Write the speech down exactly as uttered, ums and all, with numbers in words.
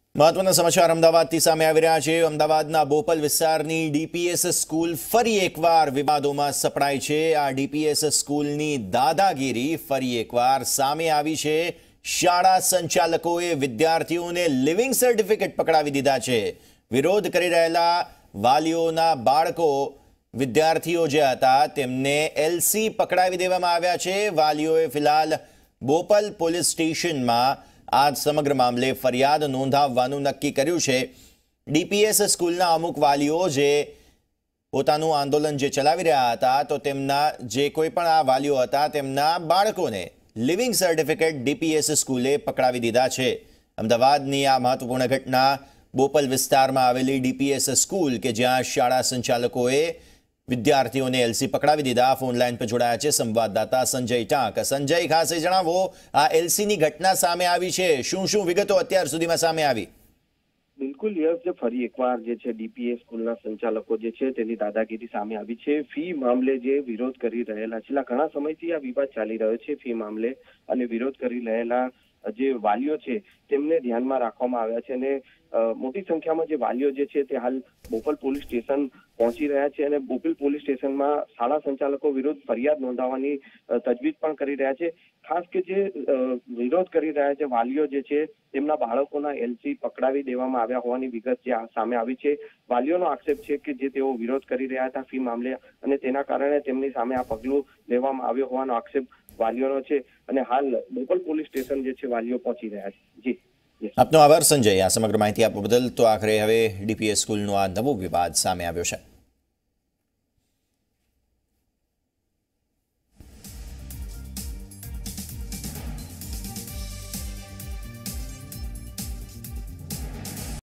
મહત્વના સમાચાર અમદાવાદથી સામે આવી રહ્યા છે। અમદાવાદના બોપલ વિસ્તારની ડીપીએસ સ્કૂલ ફરી એકવાર વિવાદોમાં સપડાઈ છે। આ ડીપીએસ સ્કૂલની દાદાગીરી ફરી એકવાર સામે આવી છે। શાળા સંચાલકોએ વિદ્યાર્થીઓને લિવિંગ સર્ટિફિકેટ પકડાવી દીધા છે। વિરોધ કરી રહેલા વાલીઓના બાળકો વિદ્યાર્થીઓ જે હતા તેમને એલસી પકડાવી દેવામાં આવ્યા છે। વાલીઓએ ફિલહાલ બોપલ પોલીસ સ્ટેશનમાં આ સમગ્ર મામલે ફરિયાદ નોંધાવવાનું નક્કી કર્યું છે। ડીપીએસ સ્કૂલના અમુક વાલીઓ જે પોતાનું આંદોલન જે ચલાવી રહ્યા હતા તો તેમના જે કોઈ પણ આ વાલીઓ હતા તેમના બાળકોને લિવિંગ સર્ટિફિકેટ ડીપીએસ સ્કૂલે પકડાવી દીધા છે। અમદાવાદની આ મહત્વપૂર્ણ ઘટના બોપલ વિસ્તારમાં આવેલી ડીપીએસ સ્કૂલ કે જ્યાં શાળા સંચાલકોએ વિદ્યાર્થીઓને એલસી પકડાવી દીધા। ફોન લાઈન પર જોડાયા છે સંવાદદાતા સંજય ટાંક। સંજય, ખાસ એ જણાવો, આ એલસીની ઘટના સામે આવી છે, શું શું વિગતો અત્યાર સુધીમાં સામે આવી? બિલકુલ યસ, ફરી એકવાર જે છે ડીપીએસ સ્કૂલના સંચાલકો જે છે તેની દાદાગીરી સામે આવી છે। ફી મામલે જે વિરોધ કરી રહેલા છેલ્લા ઘણા સમયથી આ વિવાદ ચાલી રહ્યો છે ફી મામલે, અને વિરોધ કરી રહેલા જે વાલીઓ છે તેમને ધ્યાનમાં રાખવામાં આવ્યા છે અને મોટી સંખ્યામાં જે વાલીઓ જે છે તે હાલ બોપલ પોલીસ સ્ટેશન પહોંચી રહ્યા છે અને બોપલ પોલીસ સ્ટેશનમાં શાળા સંચાલકો વિરુદ્ધ ફરિયાદ નોંધાવવાની તજવીજ પણ કરી રહ્યા છે। ખાસ કે જે વિરોધ કરી રહ્યા છે વાલીઓ જે છે તેમના બાળકોના એલસી પકડાવી દેવામાં આવ્યા હોવાની વિગત જે સામે આવી છે। વાલીઓનો આક્ષેપ છે કે જે તેઓ વિરોધ કરી રહ્યા હતા ફી મામલે અને તેના કારણે તેમની સામે આ પગલું લેવામાં આવ્યો હોવાનો આક્ષેપ વાલીઓનો છે અને હાલ બોપલ પોલીસ સ્ટેશન જે છે વાલીઓ પહોંચી રહ્યા છે। જી, આપનો આભાર સંજય, આ સમગ્ર માહિતી આપવા બદલ। તો આખરે હવે ડીપીએસ સ્કૂલનો આ નવો વિવાદ સામે આવ્યો છે।